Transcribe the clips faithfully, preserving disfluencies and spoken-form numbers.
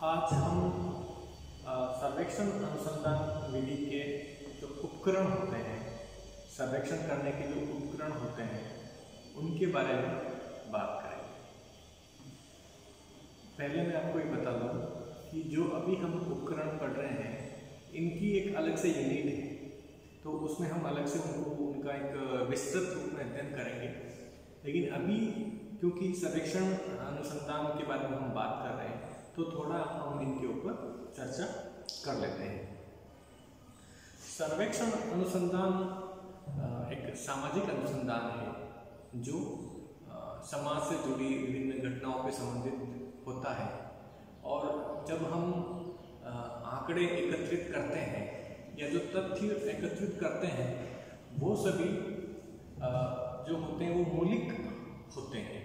आज हम अ, सर्वेक्षण अनुसंधान विधि के जो उपकरण होते हैं, सर्वेक्षण करने के जो उपकरण होते हैं, उनके बारे में बात करेंगे। पहले मैं आपको ये बता दूं कि जो अभी हम उपकरण पढ़ रहे हैं, इनकी एक अलग से यूनिट है, तो उसमें हम अलग से उनको उनका एक विस्तृत रूप में अध्ययन करेंगे। लेकिन अभी क्योंकि सर्वेक्षण अनुसंधान के बारे में हम बात कर रहे हैं, तो थोड़ा हम इनके ऊपर चर्चा कर लेते हैं। सर्वेक्षण अनुसंधान एक सामाजिक अनुसंधान है जो समाज से जुड़ी विभिन्न घटनाओं के संबंधित होता है। और जब हम आंकड़े एकत्रित करते हैं या जो तथ्य एकत्रित करते हैं, वो सभी जो होते हैं वो मौलिक होते हैं,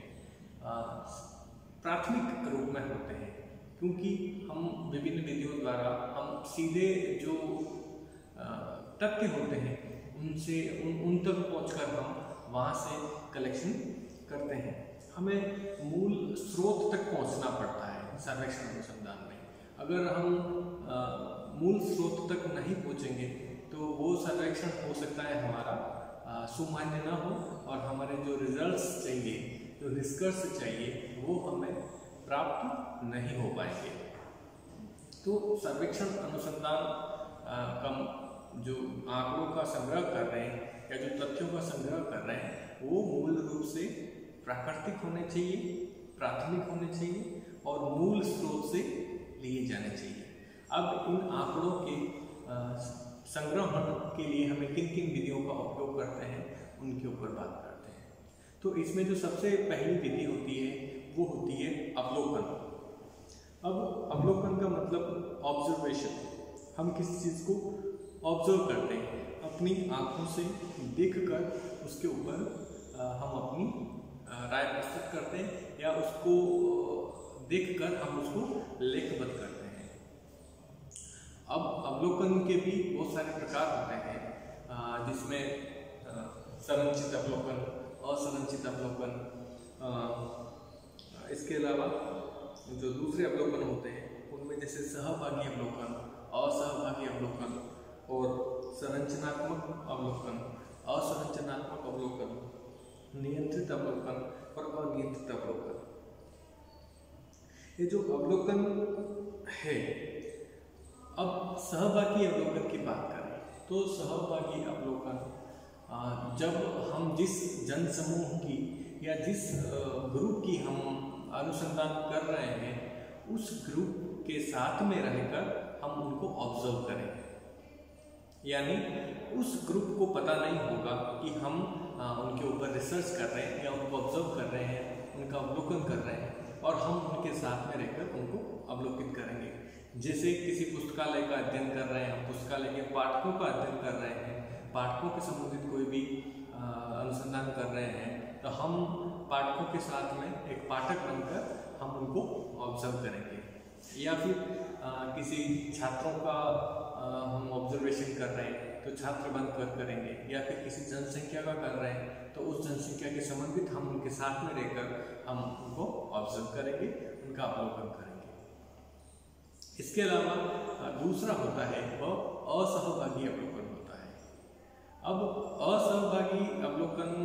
प्राथमिक रूप में होते हैं, क्योंकि हम विभिन्न विधियों द्वारा हम सीधे जो तथ्य होते हैं उनसे उन उन तक पहुंचकर हम वहाँ से कलेक्शन करते हैं। हमें मूल स्रोत तक पहुंचना पड़ता है सर्वेक्षण अनुसंधान में। अगर हम आ, मूल स्रोत तक नहीं पहुंचेंगे तो वो सर्वेक्षण हो सकता है हमारा सुमान्य ना हो और हमारे जो रिजल्ट्स चाहिए, जो निष्कर्ष चाहिए, वो हमें प्राप्त नहीं हो पाएंगे। तो सर्वेक्षण अनुसंधान का जो आंकड़ों का संग्रह कर रहे हैं या जो तथ्यों का संग्रह कर रहे हैं, वो मूल रूप से प्राकृतिक होने चाहिए, प्राथमिक होने चाहिए और मूल स्रोत से लिए जाने चाहिए। अब इन आंकड़ों के संग्रहण के लिए हमें किन किन विधियों का उपयोग करते हैं, उनके ऊपर बात करते हैं। तो इसमें जो सबसे पहली विधि होती है वो होती है अवलोकन। अब अवलोकन का मतलब ऑब्जर्वेशन। हम किसी चीज़ को ऑब्जर्व करते हैं, अपनी आंखों से देखकर उसके ऊपर हम अपनी राय प्रस्तुत करते हैं या उसको देखकर हम उसको लेखबद्ध करते हैं। अब अवलोकन के भी बहुत सारे प्रकार होते हैं, जिसमें संरचित अवलोकन, असंरचित अवलोकन, इसके अलावा जो दूसरे अवलोकन होते हैं उनमें जैसे सहभागी अवलोकन, असहभागी अवलोकन और संरचनात्मक अवलोकन, असंरचनात्मक अवलोकन, नियंत्रित अवलोकन और अनियंत्रित अवलोकन। ये जो अवलोकन है, अब सहभागी अवलोकन की बात करें तो सहभागी अवलोकन जब हम जिस जनसमूह की या जिस ग्रुप की हम अनुसंधान कर रहे हैं, उस ग्रुप के साथ में रहकर हम उनको ऑब्जर्व करें। यानी उस ग्रुप को पता नहीं होगा कि हम उनके ऊपर रिसर्च कर रहे हैं या उनको ऑब्जर्व कर रहे हैं, उनका अवलोकन कर रहे हैं, और हम उनके साथ में रहकर उनको अवलोकित करेंगे। जैसे किसी पुस्तकालय का अध्ययन कर रहे हैं, हम पुस्तकालय के पाठकों का अध्ययन कर रहे हैं, पाठकों के संबंधित कोई भी अनुसंधान कर रहे हैं, तो हम पाठकों के साथ में एक पाठक बनकर हम उनको ऑब्जर्व करेंगे। या फिर आ, किसी छात्रों का आ, हम ऑब्जर्वेशन कर रहे हैं तो छात्र बनकर करेंगे, या फिर किसी जनसंख्या का कर रहे हैं तो उस जनसंख्या के संबंधित हम उनके साथ में रहकर हम उनको ऑब्जर्व करेंगे, उनका अवलोकन करेंगे। इसके अलावा दूसरा होता है वह असहभागी अवलोकन होता है। अब असहभागी अवलोकन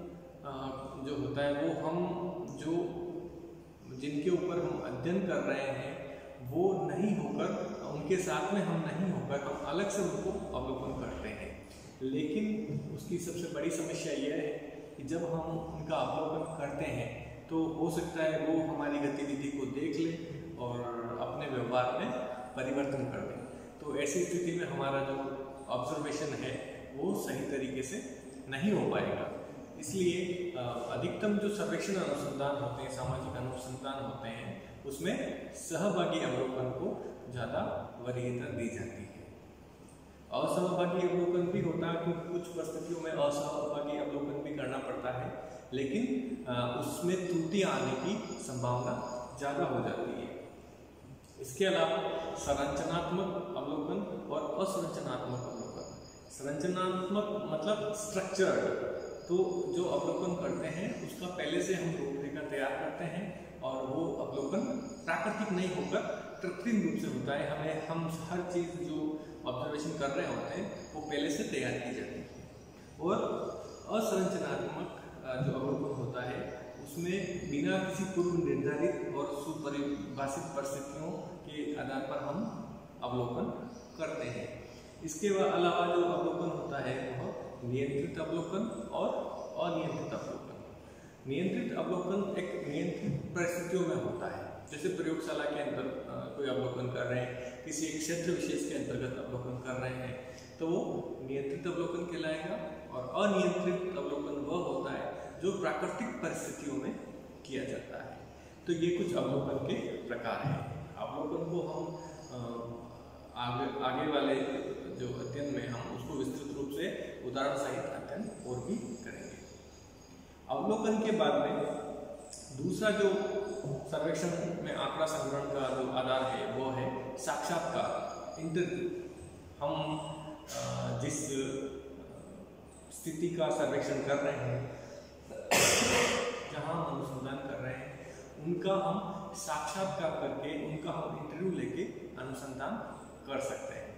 जो होता है वो हम जो जिनके ऊपर हम अध्ययन कर रहे हैं वो नहीं होकर, उनके साथ में हम नहीं होकर, हम अलग से उनको अवलोकन करते हैं। लेकिन उसकी सबसे बड़ी समस्या यह है कि जब हम उनका अवलोकन करते हैं तो हो सकता है वो हमारी गतिविधि को देख ले और अपने व्यवहार में परिवर्तन कर दें। तो ऐसी स्थिति में हमारा जो ऑब्जर्वेशन है वो सही तरीके से नहीं हो पाएगा। इसलिए अधिकतम जो सर्वेक्षण अनुसंधान होते हैं, सामाजिक अनुसंधान होते हैं, उसमें सहभागी अवलोकन को ज़्यादा वरीयता दी जाती है। असहभागी अवलोकन भी होता है, क्योंकि कुछ परिस्थितियों में असहभागी अवलोकन भी करना पड़ता है, लेकिन उसमें त्रुटियां आने की संभावना ज़्यादा हो जाती है। इसके अलावा संरचनात्मक अवलोकन और असंरचनात्मक अवलोकन। संरचनात्मक मतलब स्ट्रक्चर्ड, तो जो अवलोकन करते हैं उसका पहले से हम रूपरेखा तैयार करते हैं और और वो अवलोकन प्राकृतिक नहीं होकर कृत्रिम रूप से होता है। हमें हम हर चीज़ जो ऑब्जर्वेशन कर रहे होते हैं वो पहले से तैयार की जाती है। और असंरचनात्मक जो अवलोकन होता है उसमें बिना किसी पूर्व निर्धारित और सुपरिभाषित परिस्थितियों के आधार पर हम अवलोकन करते हैं। इसके अलावा जो अवलोकन होता है वह नियंत्रित अवलोकन और अनियंत्रित अवलोकन। नियंत्रित अवलोकन एक नियंत्रित परिस्थितियों में होता है, जैसे प्रयोगशाला के अंदर कोई अवलोकन कर रहे हैं, किसी एक क्षेत्र विशेष के अंतर्गत अवलोकन कर रहे हैं तो वो नियंत्रित अवलोकन कहलाएगा। और अनियंत्रित अवलोकन वह होता है जो प्राकृतिक परिस्थितियों में किया जाता है। तो ये कुछ अवलोकन के प्रकार हैं। अवलोकन को हम आगे आगे वाले जो अध्ययन में हम उसको विस्तृत रूप से उदाहरण सहित अध्ययन और भी करेंगे। अवलोकन के बाद में दूसरा जो सर्वेक्षण में आंकड़ा संग्रहण का जो आधार है वो है साक्षात्कार, इंटरव्यू। हम जिस स्थिति का सर्वेक्षण कर रहे हैं, जहां हम अनुसंधान कर रहे हैं, उनका हम साक्षात्कार करके उनका हम इंटरव्यू लेके अनुसंधान कर सकते हैं।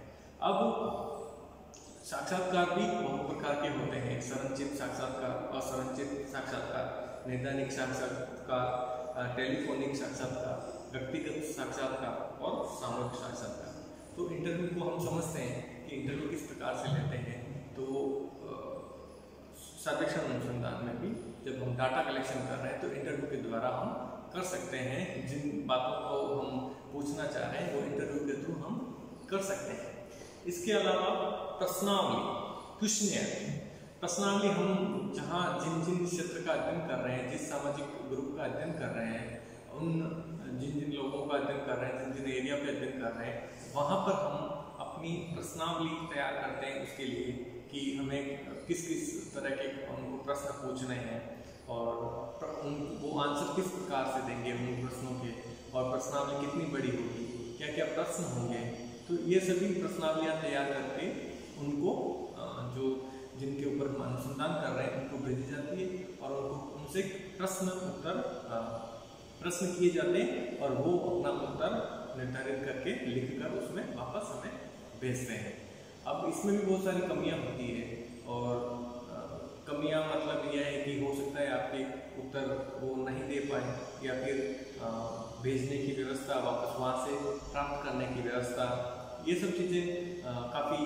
अब साक्षात्कार भी बहुत प्रकार के होते हैं, संरचित साक्षात्कार, असंरचित साक्षात्कार, नैदानिक साक्षात्कार, टेलीफोनिक साक्षात्कार, व्यक्तिगत साक्षात्कार और सामूहिक साक्षात्कार। तो इंटरव्यू को हम समझते हैं कि इंटरव्यू किस प्रकार से लेते हैं। तो सर्वेक्षण अनुसंधान में भी जब हम डाटा कलेक्शन कर रहे हैं तो इंटरव्यू के द्वारा हम कर सकते हैं। जिन बातों को हम पूछना चाह रहे हैं वो इंटरव्यू के थ्रू हम कर सकते हैं। इसके अलावा प्रश्नावली, क्वेश्चनियर। प्रश्नावली हम जहाँ जिन जिन क्षेत्र का अध्ययन कर रहे हैं, जिस सामाजिक ग्रुप का अध्ययन कर रहे हैं, उन जिन जिन लोगों का अध्ययन कर रहे हैं, जिन जिन एरिया पे अध्ययन कर रहे हैं, वहाँ पर हम अपनी प्रश्नावली तैयार करते हैं उसके लिए कि हमें किस किस तरह के उनको प्रश्न पूछने हैं और उन वो आंसर किस प्रकार से देंगे उन प्रश्नों के, और प्रश्नावली कितनी बड़ी होगी, क्या क्या प्रश्न होंगे। तो ये सभी प्रश्नावलियाँ तैयार करके उनको जो जिनके ऊपर हम अनुसंधान कर रहे हैं उनको भेजी जाती है और उनको उनसे प्रश्न उत्तर प्रश्न किए जाते हैं और वो अपना उत्तर निर्धारित करके लिखकर उसमें वापस हमें भेजते हैं। अब इसमें भी बहुत सारी कमियां होती है और कमियां मतलब यह है कि हो सकता है आपके उत्तर वो नहीं दे पाए या फिर आ, भेजने की व्यवस्था, वापस वहाँ से प्राप्त करने की व्यवस्था, ये सब चीज़ें काफ़ी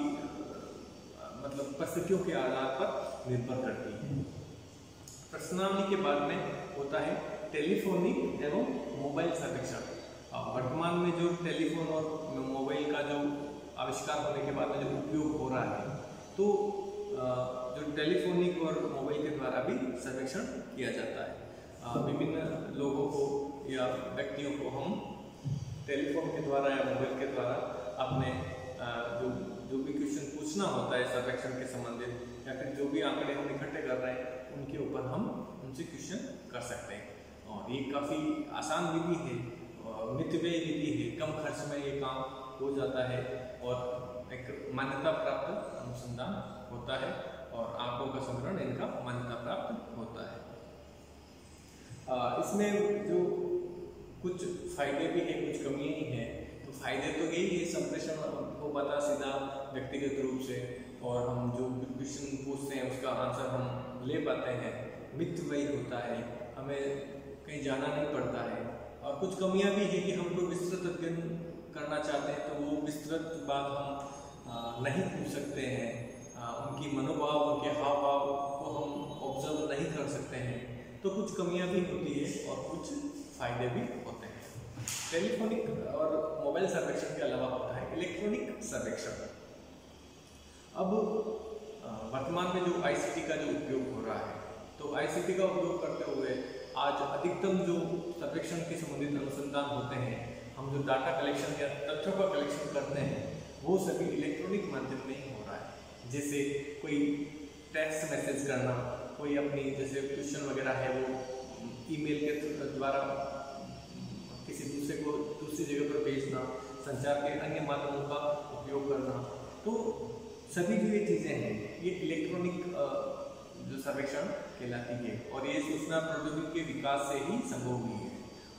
मतलब परिस्थितियों के आधार पर निर्भर करती हैं। प्रश्नावली के बाद में होता है टेलीफोनिक एवं मोबाइल सर्वेक्षण। वर्तमान में जो टेलीफोन और मोबाइल का जो आविष्कार होने के बाद में जो उपयोग हो रहा है, तो जो टेलीफोनिक और मोबाइल के द्वारा भी सर्वेक्षण किया जाता है। विभिन्न लोगों को या व्यक्तियों को हम टेलीफोन के द्वारा या मोबाइल के द्वारा अपने जो जो भी क्वेश्चन पूछना होता है सर्वेक्षण के संबंधित या फिर जो भी आंकड़े हम इकट्ठे कर रहे हैं उनके ऊपर हम उनसे क्वेश्चन कर सकते हैं। और ये काफ़ी आसान विधि है, मितव्ययी विधि है, कम खर्च में ये काम हो जाता है और एक मान्यता प्राप्त अनुसंधान होता है और आंकड़ों का संग्रहण इनका मान्यता प्राप्त होता है। आ, इसमें जो कुछ फायदे भी हैं, कुछ कमियां ही हैं। तो फायदे तो यही है, संप्रेषण हो पाता सीधा व्यक्तिगत रूप से और हम जो क्वेश्चन पूछते हैं उसका आंसर हम ले पाते हैं। मितव्ययी होता है, हमें कहीं जाना नहीं पड़ता है। और कुछ कमियां भी है कि हम लोग विस्तृत अध्ययन करना चाहते हैं तो वो विस्तृत बात हम नहीं पूछ सकते हैं, उनकी मनोभाव, उनके हाव भाव को हम ऑब्जर्व नहीं कर सकते हैं। तो कुछ कमियां भी होती है और कुछ फायदे भी होते हैं। टेलीफोनिक और मोबाइल सर्वेक्षण के अलावा होता है इलेक्ट्रॉनिक सर्वेक्षण। अब वर्तमान में जो आईसीटी का जो उपयोग हो रहा है, तो आईसीटी का उपयोग करते हुए आज अधिकतम जो सर्वेक्षण के संबंधित अनुसंधान होते हैं, हम जो डाटा कलेक्शन या तथ्यों का कलेक्शन करते हैं वो सभी इलेक्ट्रॉनिक माध्यम में ही हो रहा है। जैसे कोई टेक्स्ट मैसेज करना, कोई अपनी जैसे क्वेश्चन वगैरह है वो ईमेल के द्वारा किसी दूसरे को दूसरी जगह पर भेजना, संचार के अन्य माध्यमों का उपयोग करना, तो सभी जो ये चीज़ें हैं ये इलेक्ट्रॉनिक जो सर्वेक्षण कहलाती है और ये सूचना प्रौद्योगिकी के विकास से ही संभव हुई है।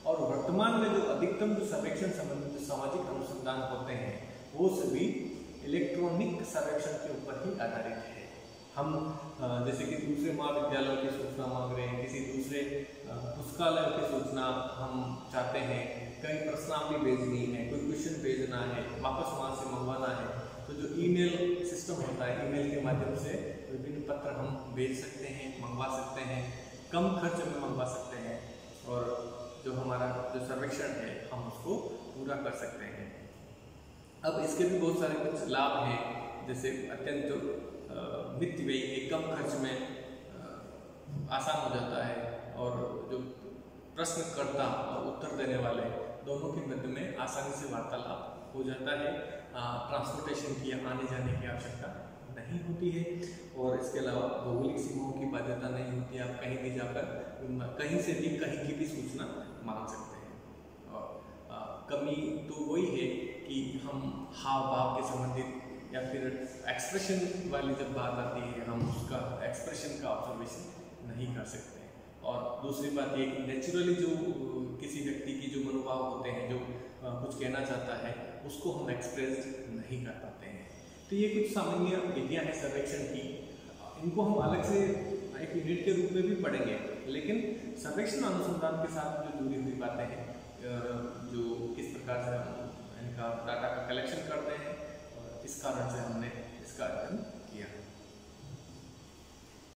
और वर्तमान में जो अधिकतम जो सर्वेक्षण संबंधित जो सामाजिक अनुसंधान होते हैं वो सभी इलेक्ट्रॉनिक सर्वेक्षण के ऊपर ही आधारित है। हम जैसे कि दूसरे महाविद्यालयों की सूचना मांग रहे हैं, किसी दूसरे पुस्तकालय की सूचना हम चाहते हैं, कई प्रश्नावली भेजनी है, कोई क्वेश्चन भेजना है, वापस वहाँ से मंगवाना है, तो जो ईमेल सिस्टम होता है, ईमेल के माध्यम से विभिन्न पत्र हम भेज सकते हैं, मंगवा सकते हैं, कम खर्च में मंगवा सकते हैं और जो हमारा जो सर्वेक्षण है हम उसको पूरा कर सकते हैं। अब इसके भी बहुत सारे कुछ लाभ हैं, जैसे अत्यंत वित्त व्यय कम खर्च में आसान हो जाता है और जो प्रश्नकर्ता और उत्तर देने वाले दोनों के मध्य में आसानी से वार्तालाप हो जाता है। ट्रांसपोर्टेशन की आने जाने की आवश्यकता नहीं होती है और इसके अलावा भौगोलिक सीमाओं की बाध्यता नहीं होती, आप कहीं भी जाकर कहीं से भी कहीं की भी सूचना मांग सकते हैं। और आ, कमी तो वही है कि हम हाव भाव के संबंधित या फिर एक्सप्रेशन वाली जब बात आती है हम उसका एक्सप्रेशन का ऑब्जर्वेशन नहीं कर सकते। और दूसरी बात ये कि नेचुरली जो किसी व्यक्ति की जो मनोभाव होते हैं, जो कुछ कहना चाहता है, उसको हम एक्सप्रेस नहीं कर पाते हैं। तो ये कुछ सामान्य विधियाँ हैं सर्वेक्षण की, इनको हम अलग से एक यूनिट के रूप में भी पढ़ेंगे, लेकिन सर्वेक्षण अनुसंधान के साथ जो जुड़ी हुई बातें हैं, जो किस प्रकार से हम इनका डाटा का कलेक्शन करते हैं, इस कारण से हमने इसका अध्ययन